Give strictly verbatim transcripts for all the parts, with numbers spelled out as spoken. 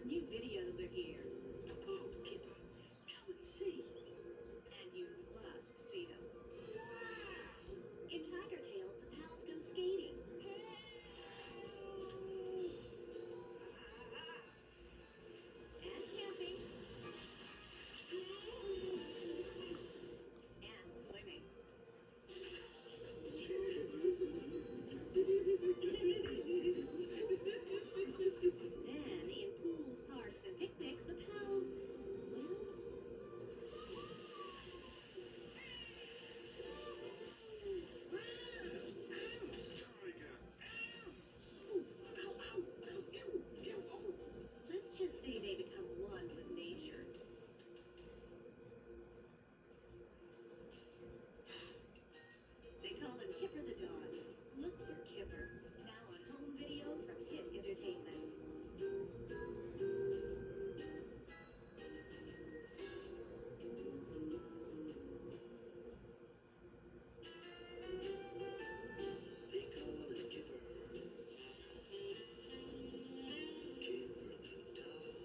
Kipper's new videos are here. Oh, Kipper, come and see. And you must see them. Wow! In Tiger Tales, the pals go skating. And camping. And swimming. Then, in pools, parks, and picnics, the pals, well, let's just say they become one with nature. They call him Kipper the dog. Look for Kipper, now on home video from Hit Entertainment. They call him Kipper. Kipper the dog.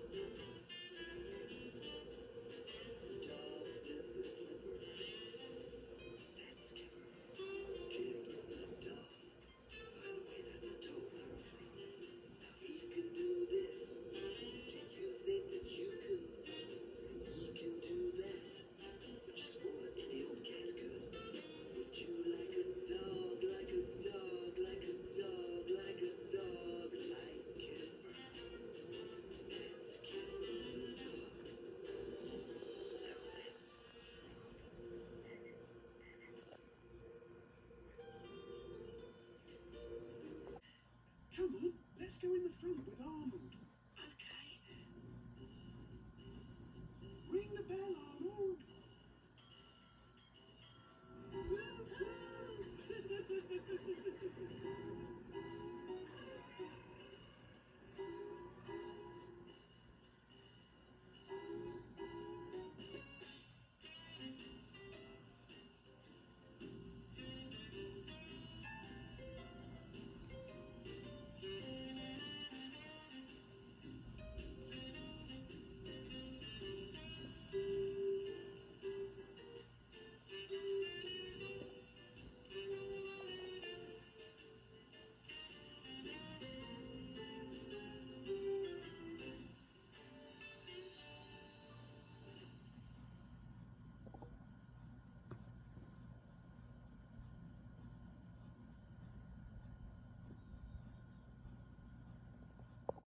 The dog with the slipper. That's Kipper. Kipper the dog. By the way, that's a toe, not a frog. Now he can do this. Do you think that you could? And he can do that. But just more than any old cat could. Would you like a dog, like a dog, like a dog, like a dog, like Kipper? That's Kipper the dog. Now that's Come on, let's go in the front with our movie.